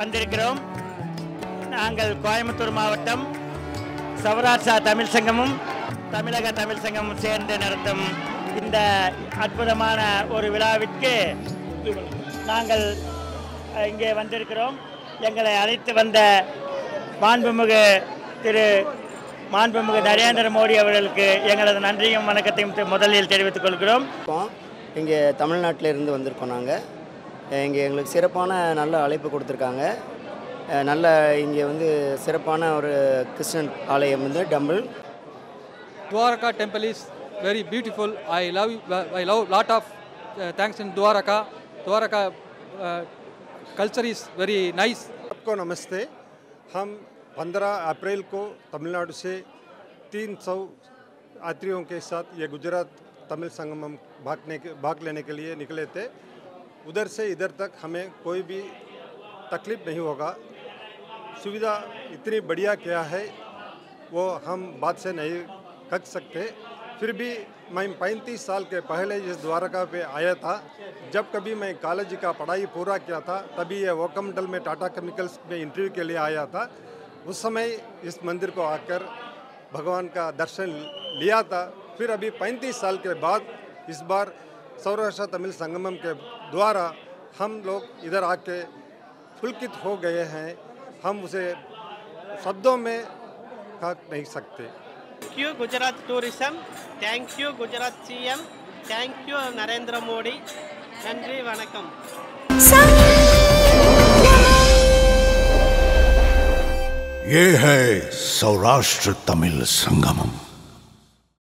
வந்திருக்கிறோம். நாங்கள் கோயம்புத்தூர் மாவட்டம் சௌராஷ்டிரா தமிழ் சங்கமும் தமிழக தமிழ் சங்கமும் சேர்ந்து நடத்தும் இந்த அற்புதமான ஒரு விழாவிற்கு நாங்கள் இங்கே வந்திருக்கிறோம். எங்களை அழைத்து வந்த மாண்புமிகு நரேந்திர மோடி அவர்களுக்கு எங்களது நன்றியும் வணக்கத்தையும் முதலில் தெரிவித்துக் கொள்கிறோம். இங்கே தமிழ்நாட்டில் இருந்து வந்திருக்கோம். நாங்கள் இங்கே எங்களுக்கு சிறப்பான நல்ல அழைப்பு கொடுத்துருக்காங்க. நல்ல இங்கே வந்து சிறப்பான ஒரு கிருஷ்ணன் ஆலயம் வந்து temple. Dwaraka temple is very beautiful. I love lot of thanks in Dwaraka. Dwaraka culture is very nice. सबको नमस्ते. हम 15 अप्रैल को तमिलनाडु से 300 यात्रियों के साथ ये गुजरात तमिल संगमम भाग लेने के लिए निकले थे. उधर से इधर तक हमें कोई भी तकलीफ नहीं होगा. सुविधा इतनी बढ़िया क्या है वो हम बात से नहीं कह सकते. फिर भी मैं 35 साल के पहले इस द्वारका पे आया था. जब कभी मैं कॉलेज का पढ़ाई पूरा किया था तभी ये वोकमंडल में टाटा केमिकल्स में इंटरव्यू के लिए आया था. उस समय इस मंदिर को आकर भगवान का दर्शन लिया था. फिर अभी 35 साल के बाद इस बार सौराष्ट्र तमिल संगमम के द्वारा हम लोग इधर आके पुलकित हो गए हैं. हम उसे शब्दों में कह नहीं सकते. Thank you Gujarat Tourism, thank you Gujarat CM, thank you Narendra Modi. नंद्री वणकम. ये है सौराष्ट्र तमिल संगमम.